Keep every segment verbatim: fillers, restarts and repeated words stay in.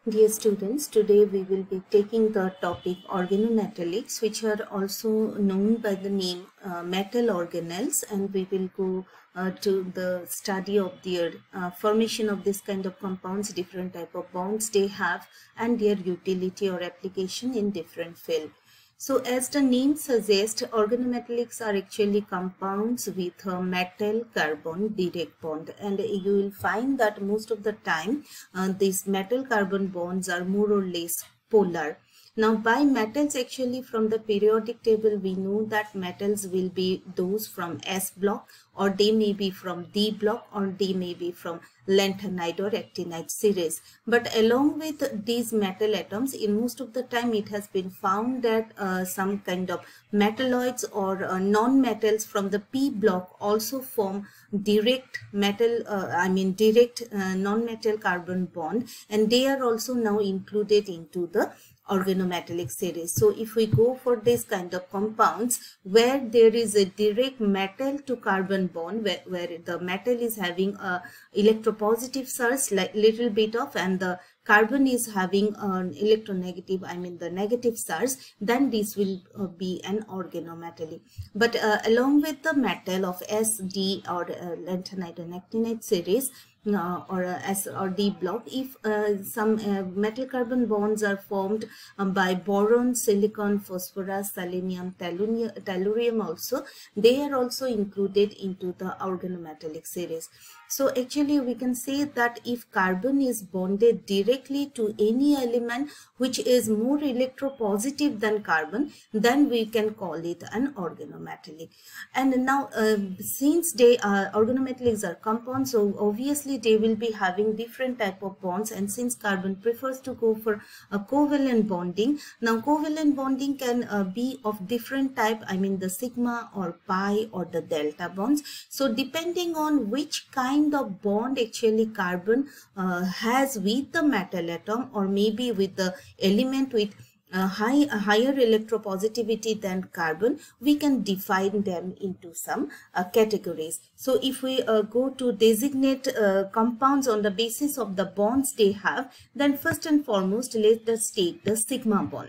Dear students, today we will be taking the topic organometallics, which are also known by the name uh, metal organelles, and we will go uh, to the study of their uh, formation of this kind of compounds, different type of bonds they have, and their utility or application in different field. So as the name suggests, organometallics are actually compounds with a metal carbon direct bond, and you will find that most of the time uh, these metal carbon bonds are more or less polar. Now by metals, actually from the periodic table we know that metals will be those from S block, or they may be from D block, or they may be from lanthanide or actinide series. But along with these metal atoms, in most of the time it has been found that uh, some kind of metalloids or uh, non-metals from the P block also form direct metal, uh, I mean direct uh, non-metal carbon bond, and they are also now included into the organometallic series. So if we go for this kind of compounds where there is a direct metal to carbon bond, where, where the metal is having a electropositive charge, like little bit of, and the carbon is having an electronegative, I mean the negative charge, then this will uh, be an organometallic. But uh, along with the metal of S, D or uh, lanthanide and actinide series, Uh, or uh, S or D block, if uh, some uh, metal carbon bonds are formed um, by boron, silicon, phosphorus, selenium, tellurium also, they are also included into the organometallic series. So actually we can say that if carbon is bonded directly to any element which is more electropositive than carbon, then we can call it an organometallic. And now uh, since they are organometallics are compounds, so obviously they will be having different type of bonds, and since carbon prefers to go for a covalent bonding, now covalent bonding can uh, be of different type, I mean the sigma or pi or the delta bonds. So depending on which kind of bond actually carbon uh, has with the metal atom, or maybe with the element with Uh, high, a higher electropositivity than carbon, we can define them into some uh, categories. So if we uh, go to designate uh, compounds on the basis of the bonds they have, then first and foremost let us take the sigma bond.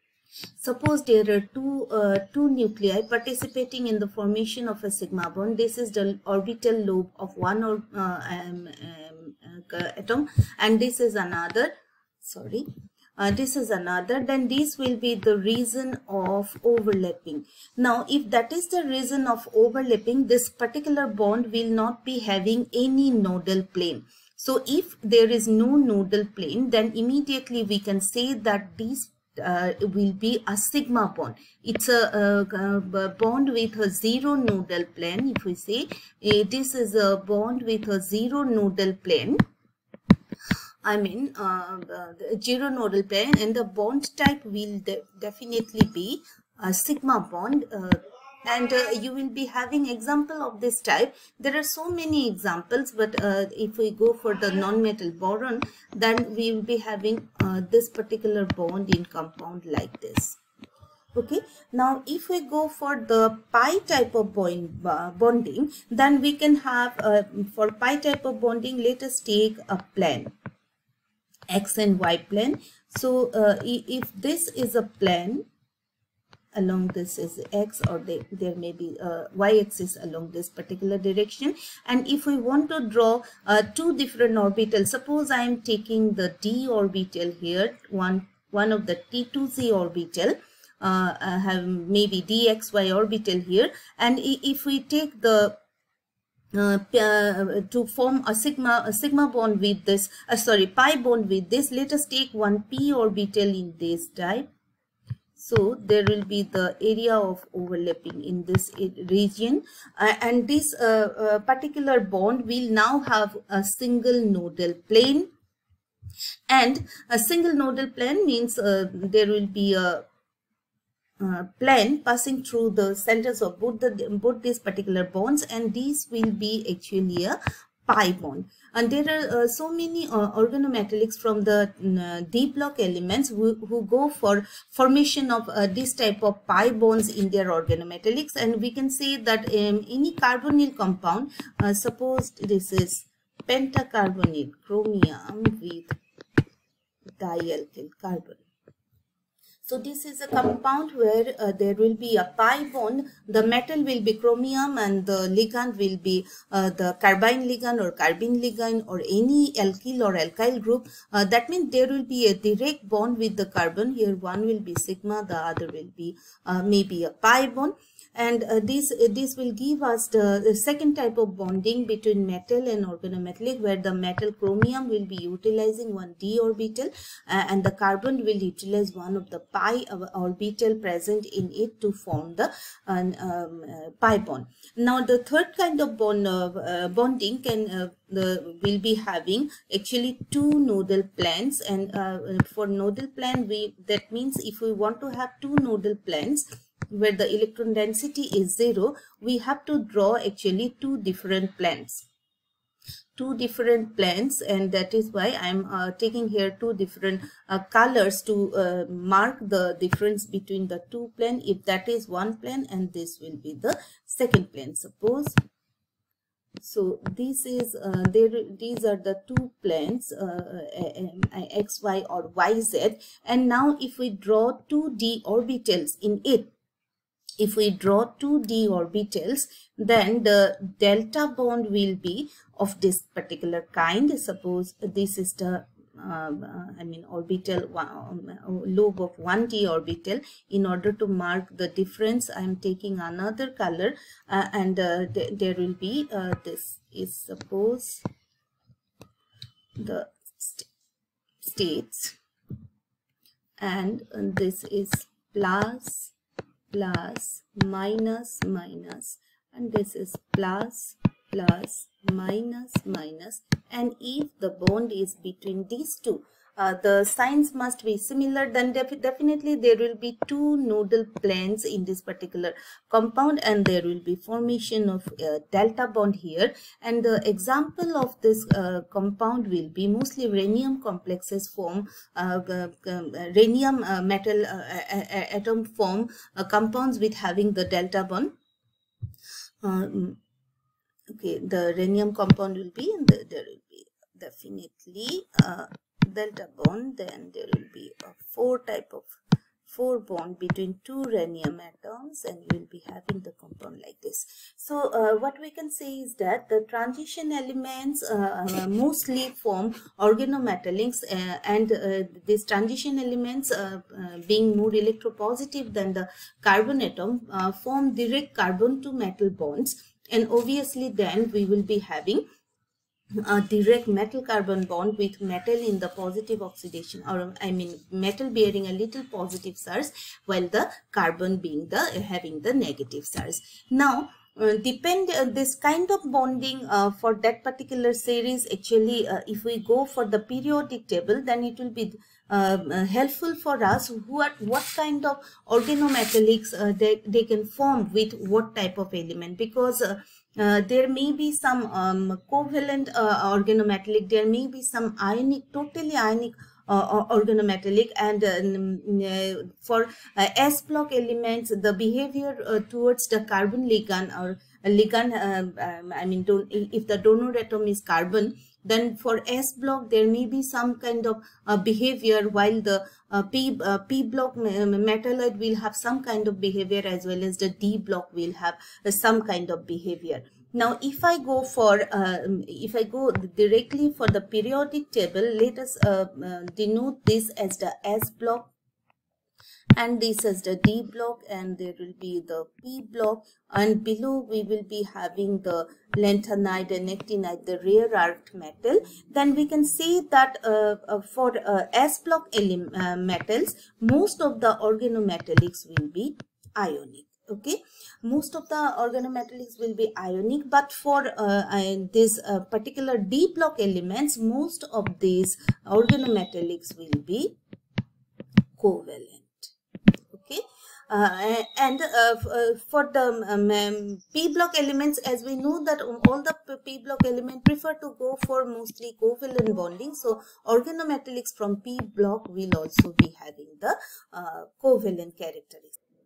Suppose there are two uh, two nuclei participating in the formation of a sigma bond. This is the orbital lobe of one or uh, um, um, uh, atom, and this is another. Sorry. Uh, this is another, then this will be the reason of overlapping. Now if that is the reason of overlapping, this particular bond will not be having any nodal plane. So if there is no nodal plane, then immediately we can say that this uh, will be a sigma bond. It's a, a, a bond with a zero nodal plane. If we say uh, this is a bond with a zero nodal plane, I mean uh, the zero nodal plane, and the bond type will de definitely be a sigma bond, uh, and uh, you will be having example of this type. There are so many examples, but uh, if we go for the non-metal boron, then we will be having uh, this particular bond in compound like this. Okay, now if we go for the pi type of bond, uh, bonding, then we can have uh, for pi type of bonding, let us take a plane, X and Y plane. So uh, if this is a plane, along this is X, or they, there may be a Y axis along this particular direction, and if we want to draw uh, two different orbitals, suppose I am taking the D orbital here, one one of the T two Z orbital, uh, I have maybe D X Y orbital here, and if we take the Uh, uh, to form a sigma a sigma bond with this uh, sorry pi bond with this, let us take one p orbital in this type. So there will be the area of overlapping in this region, uh, and this uh, uh, particular bond will now have a single nodal plane, and a single nodal plane means uh, there will be a Uh, plane passing through the centers of both the both these particular bonds, and these will be actually a pi bond. And there are uh, so many uh, organometallics from the uh, D block elements who, who go for formation of uh, this type of pi bonds in their organometallics, and we can say that um, any carbonyl compound, uh, suppose this is pentacarbonyl chromium with dialkyl carbon. So this is a compound where uh, there will be a pi bond. The metal will be chromium and the ligand will be uh, the carbene ligand or carbene ligand or any alkyl or alkyl group. Uh, that means there will be a direct bond with the carbon. Here one will be sigma, the other will be uh, maybe a pi bond. And uh, this uh, this will give us the, the second type of bonding between metal and organometallic, where the metal chromium will be utilizing one d orbital uh, and the carbon will utilize one of the pi orbital present in it to form the uh, um, uh, pi bond. Now the third kind of bond uh, uh, bonding can uh, the will be having actually two nodal planes, and uh, for nodal plane we that means if we want to have two nodal planes where the electron density is zero, we have to draw actually two different planes. Two different planes, and that is why I'm uh, taking here two different uh, colors to uh, mark the difference between the two planes. If that is one plane and this will be the second plane, suppose. So this is uh, there. These are the two planes uh, uh, x, y or y, z, and now if we draw two d orbitals in it, if we draw two d orbitals, then the delta bond will be of this particular kind. Suppose this is the uh, I mean orbital one, um, lobe of one d orbital. In order to mark the difference, I am taking another color uh, and uh, th there will be uh, this is suppose the st states, and uh, this is plus plus minus minus, and this is plus plus minus minus, and if the bond is between these two, uh, the signs must be similar, then def definitely there will be two nodal planes in this particular compound and there will be formation of uh, delta bond here. And the example of this uh, compound will be mostly rhenium complexes form, uh, uh, rhenium uh, metal uh, atom form uh, compounds with having the delta bond. Um, okay, the rhenium compound will be, and the, there will be definitely uh, delta bond. Then there will be a four type of four bond between two rhenium atoms, and you will be having the compound like this. So uh, what we can say is that the transition elements uh, uh, mostly form organometallics, uh, and uh, these transition elements uh, uh, being more electropositive than the carbon atom uh, form direct carbon to metal bonds, and obviously then we will be having a direct metal carbon bond with metal in the positive oxidation, or I mean metal bearing a little positive charge while the carbon being the having the negative charge. Now uh, depend uh, this kind of bonding uh, for that particular series, actually uh, if we go for the periodic table, then it will be uh, uh, helpful for us who are what kind of organometallics uh, they, they can form with what type of element, because uh, Uh, there may be some um, covalent uh, organometallic, there may be some ionic, totally ionic uh, organometallic, and uh, for uh, S block elements, the behavior uh, towards the carbon ligand or ligand, uh, um, I mean don't, if the donor atom is carbon, then for S block there may be some kind of uh, behavior, while the uh, P, uh, P block metalloid will have some kind of behavior, as well as the D block will have uh, some kind of behavior. Now if I go for uh, if I go directly for the periodic table, let us uh, uh, denote this as the S block and this is the D block, and there will be the P block, and below we will be having the lanthanide and actinide, the rare earth metal. Then we can see that uh, uh, for uh, S block uh, metals, most of the organometallics will be ionic. Okay, most of the organometallics will be ionic, but for uh, uh, this uh, particular D block elements, most of these organometallics will be covalent. Okay, uh, and uh, for the um, P block elements, as we know that all the P block elements prefer to go for mostly covalent bonding, so organometallics from P block will also be having the uh, covalent characteristics.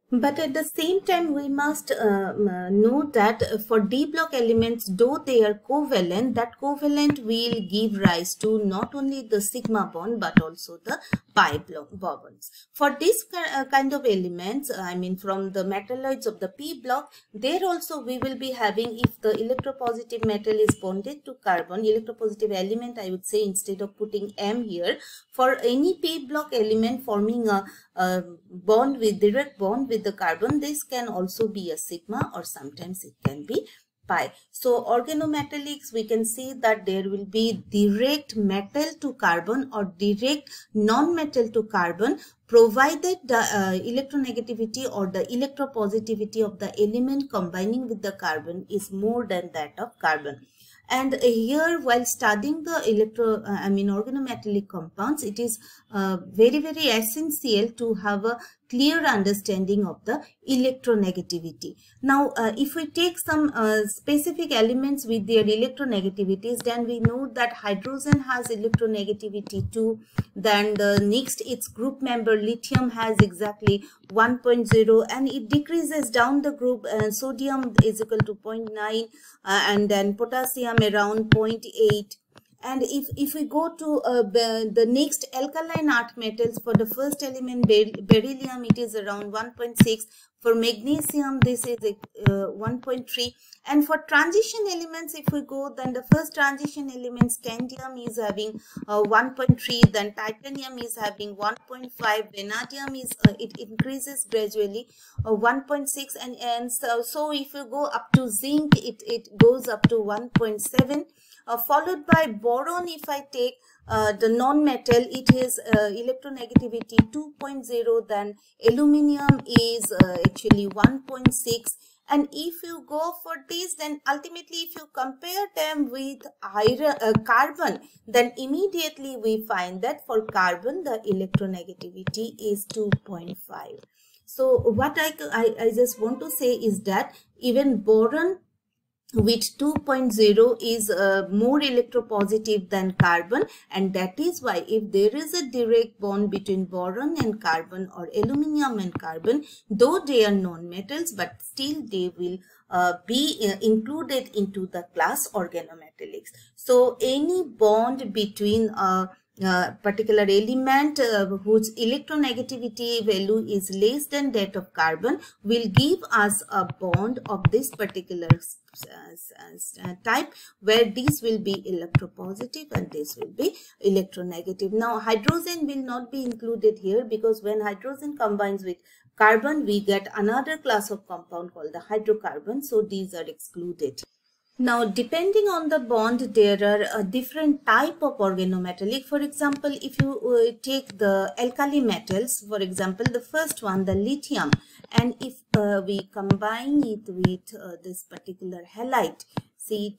But at the same time, we must uh, know that for d block elements, though they are covalent, that covalent will give rise to not only the sigma bond but also the pi block bonds. For this kind of elements, I mean from the metalloids of the p block, there also we will be having, if the electropositive metal is bonded to carbon, electropositive element I would say instead of putting M here, for any p block element forming a, a bond with direct bond with the carbon, this can also be a sigma or sometimes it can be pi. So organometallics, we can see that there will be direct metal to carbon or direct non-metal to carbon, provided the uh, electronegativity or the electropositivity of the element combining with the carbon is more than that of carbon. And here, while studying the electro, uh, I mean organometallic compounds, it is uh, very, very essential to have a clear understanding of the electronegativity. Now, uh, if we take some uh, specific elements with their electronegativities, then we know that hydrogen has electronegativity two. Then the next, its group member lithium has exactly one point zero, and it decreases down the group. Uh, sodium is equal to zero point nine, uh, and then potassium around zero point eight. And if, if we go to uh, the next alkaline earth metals, for the first element beryllium, it is around one point six. For magnesium, this is uh, one point three. And for transition elements, if we go, then the first transition element scandium is having uh, one point three, then titanium is having one point five, vanadium is uh, it increases gradually uh, one point six, and and so, so if you go up to zinc, it it goes up to one point seven. Uh, followed by boron. If I take uh, the non-metal, it is uh, electronegativity two point zero, then aluminium is uh, actually one point six. And if you go for this, then ultimately if you compare them with iron, uh, carbon, then immediately we find that for carbon the electronegativity is two point five. So what I, I, I just want to say is that even boron with two point zero is uh, more electropositive than carbon, and that is why if there is a direct bond between boron and carbon or aluminium and carbon, though they are non-metals, but still they will uh, be uh, included into the class organometallics. So any bond between a Uh, particular element uh, whose electronegativity value is less than that of carbon will give us a bond of this particular uh, uh, type, where this will be electropositive and this will be electronegative. Now hydrogen will not be included here, because when hydrogen combines with carbon, we get another class of compound called the hydrocarbon, so these are excluded. Now, depending on the bond, there are a different type of organometallic. For example, if you uh, take the alkali metals, for example, the first one, the lithium, and if uh, we combine it with uh, this particular halide, C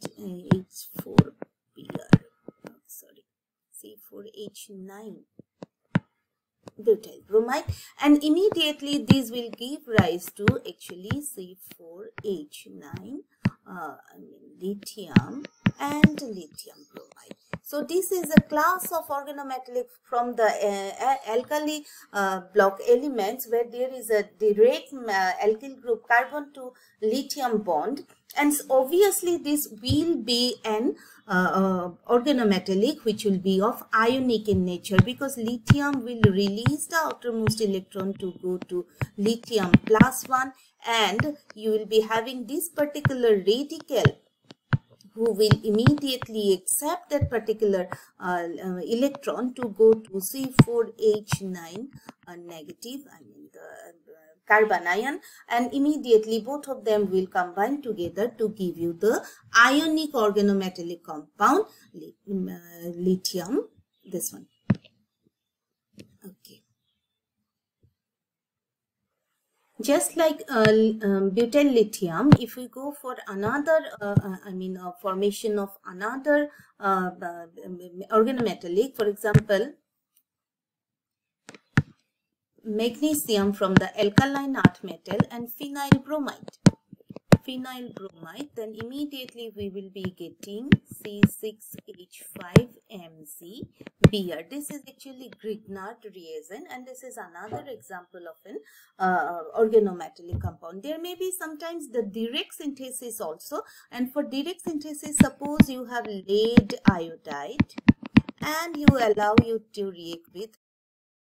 H four P R, sorry, C four H nine. Butyl bromide, and immediately these will give rise to actually C four H nine, uh, I mean lithium and lithium bromide. So this is a class of organometallic from the uh, alkali uh, block elements, where there is a direct uh, alkyl group carbon to lithium bond, and obviously this will be an uh, uh, organometallic which will be of ionic in nature, because lithium will release the outermost electron to go to lithium plus one, and you will be having this particular radical who will immediately accept that particular uh, uh, electron to go to C four H nine uh, negative, I mean the uh, carbon ion, and immediately both of them will combine together to give you the ionic organometallic compound, uh, lithium, this one. Okay. Just like uh, um, butyl lithium, if we go for another, uh, uh, I mean, uh, formation of another uh, uh, organometallic, for example, magnesium from the alkaline earth metal and phenyl bromide. phenyl bromide, then immediately we will be getting C six H five M Z B R. This is actually Grignard reagent, and this is another example of an uh, organometallic compound. There may be sometimes the direct synthesis also, and for direct synthesis, suppose you have lead iodide and you allow you to react with